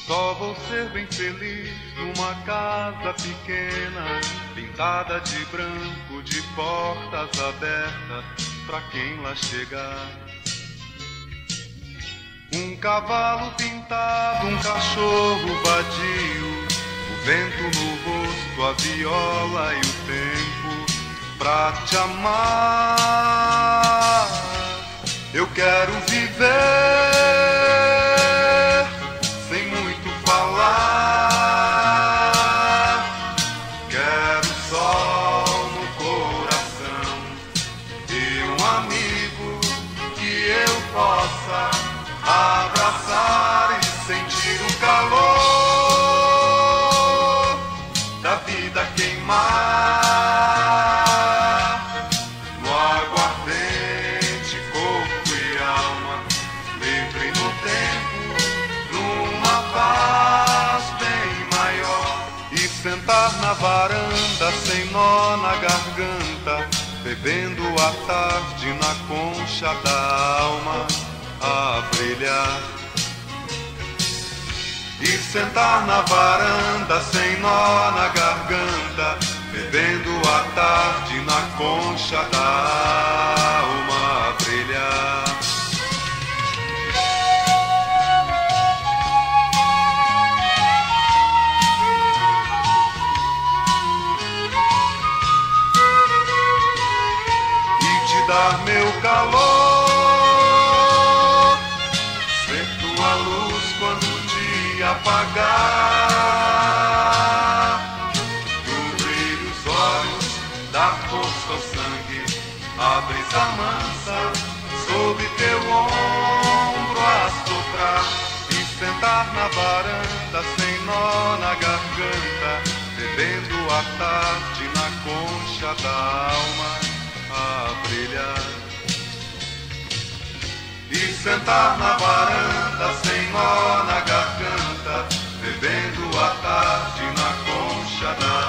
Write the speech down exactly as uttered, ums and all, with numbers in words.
Só vou ser bem feliz numa casa pequena, pintada de branco, de portas abertas pra quem lá chegar. Um cavalo pintado, um cachorro vadio, o vento no rosto, a viola e o tempo pra te amar. Eu quero viver sem muito falar. Quero sol no coração e um amigo que eu possa abraçar e sentir o calor da vida queimar no aguardente, corpo e alma, livre no tempo, numa paz bem maior. E sentar na varanda sem nó na garganta, bebendo a tarde na concha da alma a brilhar. E sentar na varanda sem nó na garganta, bebendo a tarde na concha da alma a brilhar. E te dar meu calor, apagar, cobrir os olhos, dar força ao sangue, a brisa mansa sob teu ombro a soprar. E sentar na varanda sem nó na garganta, bebendo a tarde na concha da alma a brilhar. E sentar na varanda sem nó na garganta, bebendo a tarde na concha da